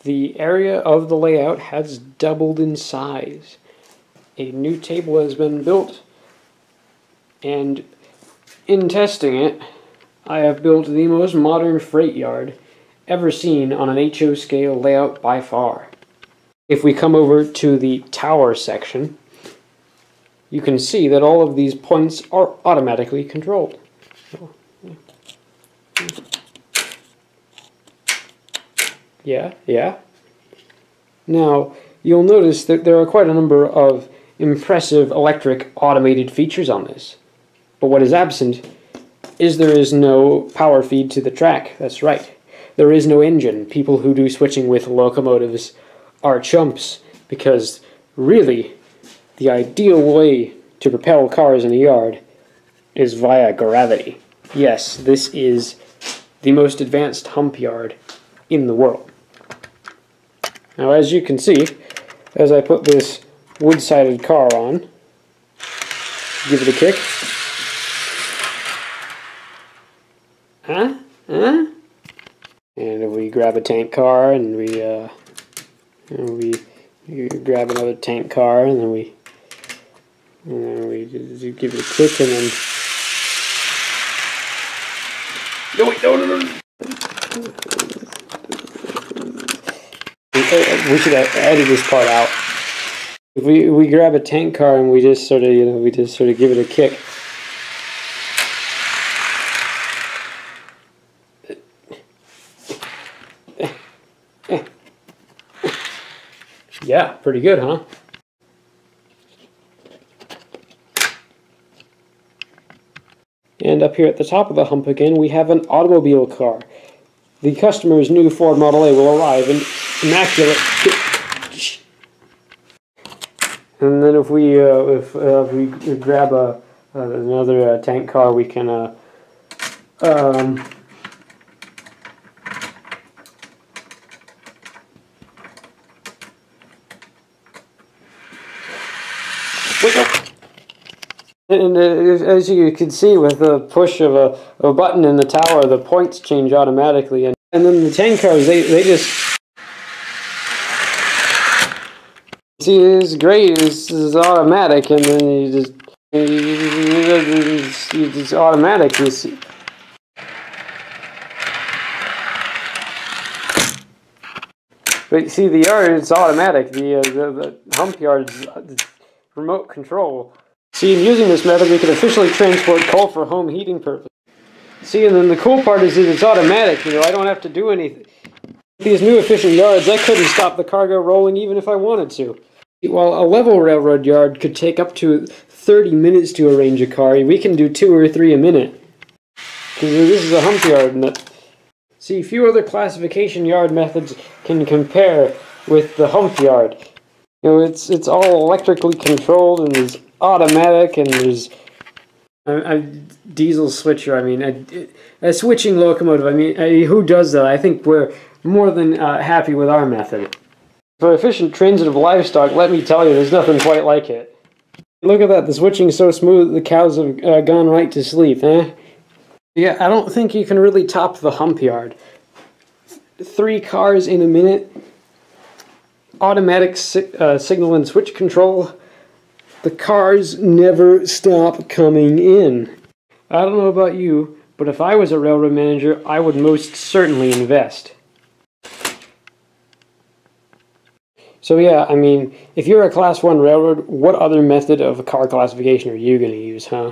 the area of the layout has doubled in size. A new table has been built, and in testing it, I have built the most modern freight yard ever seen on an HO scale layout by far. If we come over to the tower section, you can see that all of these points are automatically controlled. Yeah. Now, you'll notice that there are quite a number of impressive electric automated features on this. But what is absent is there is no power feed to the track. That's right. There is no engine. People who do switching with locomotives are chumps, because really, the ideal way to propel cars in a yard is via gravity. Yes, this is the most advanced hump yard in the world. Now, as you can see, as I put this wood-sided car on, give it a kick. And if we grab a tank car and we grab another tank car, and then we just give it a kick, and then no. We should edit this part out. If we grab a tank car and we just sort of give it a kick. Yeah, pretty good, huh? And up here at the top of the hump again, we have an automobile car. The customer's new Ford Model A will arrive in immaculate. And then if we grab another tank car, we can and as you can see, with the push of a button in the tower, the points change automatically, and then the tank cars, they just see, it's great. This is automatic, and then it's automatic. You see. But see, the yard, it's automatic. The hump yard is remote control. See, in using this method, we can officially transport coal for home heating purposes. See, and then the cool part is that it's automatic. I don't have to do anything. With these new efficient yards, I couldn't stop the cargo rolling even if I wanted to. While a level railroad yard could take up to 30 minutes to arrange a car, we can do 2 or 3 a minute. Because this is a hump yard. See, few other classification yard methods can compare with the hump yard. It's all electrically controlled, and it's automatic, and there's a diesel switcher. I mean, a switching locomotive. I mean, who does that? I think we're more than happy with our method. For efficient transit of livestock, let me tell you, there's nothing quite like it. Look at that, the switching's so smooth the cows have gone right to sleep, eh? Yeah, I don't think you can really top the hump yard. 3 cars in a minute, automatic signal and switch control. The cars never stop coming in. I don't know about you, but if I was a railroad manager, I would most certainly invest. So yeah, I mean, if you're a Class 1 railroad, what other method of car classification are you going to use, huh?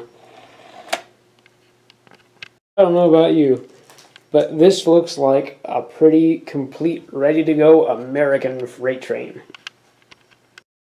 I don't know about you, but this looks like a pretty complete, ready-to-go American freight train.